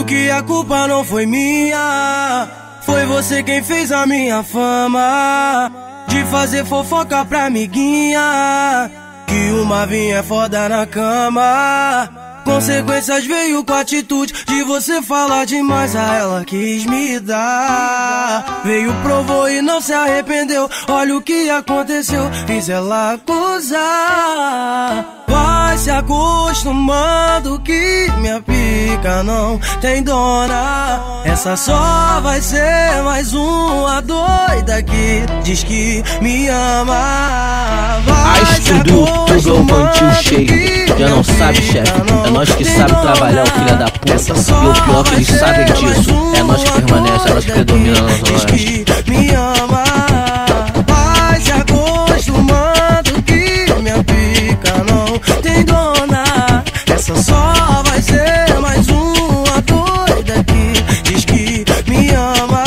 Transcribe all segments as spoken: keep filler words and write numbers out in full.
que a culpa não foi minha, foi você quem fez a minha fama de fazer fofoca pra amiguinha, que uma vinha é foda na cama. Consequências veio com a atitude de você falar demais, a ela quis me dar. Veio, provou e não se arrependeu, olha o que aconteceu, fiz ela acusar. Vai se acostumando que minha pica não tem dona. Essa só vai ser mais uma doida que diz que me ama. Vai se acostumando que já não sabe, chefe, é nós que sabe trabalhar, o filho da puta. E o pior que eles sabem disso, é nós que permanece, é nós que predomina na zona oeste. Me ama, vai se acostumando que minha pica não tem dona. Essa só vai ser mais uma doida que diz que me ama.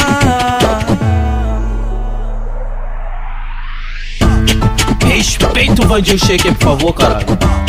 Respeita o Vandinho Shake aí, por favor, caralho.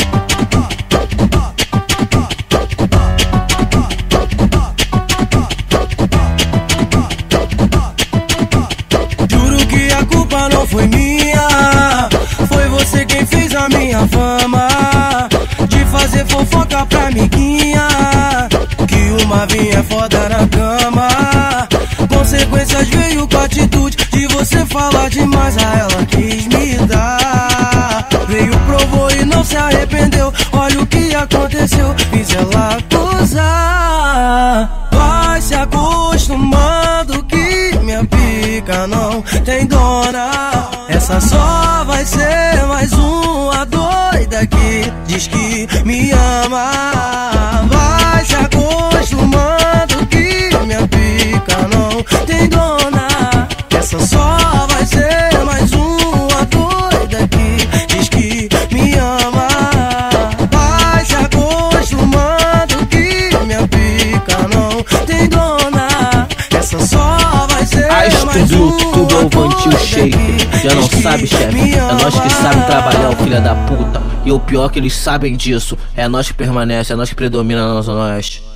Não foi minha, foi você quem fez a minha fama de fazer fofoca pra amiguinha, que uma vinha é foda na cama. Consequências veio com a atitude de você falar demais, a ela quis me dar. Veio, provou e não se arrependeu, olha o que aconteceu, fiz ela acusar. Vai se acostumando que minha pica não tem dona. Essa só vai ser mais uma doida que diz que me ama. Vai se acostumando que minha pica não tem dona. Essa só vai ser mais uma doida que diz que me ama. Vai se acostumando que minha pica não tem dona. Essa só vai ser mais uma Vandinho Shake, já não sabe, chefe, é nós que sabe trabalhar, o filho da puta. E o pior que eles sabem disso, é nós que permanece, é nós que predomina na zona oeste.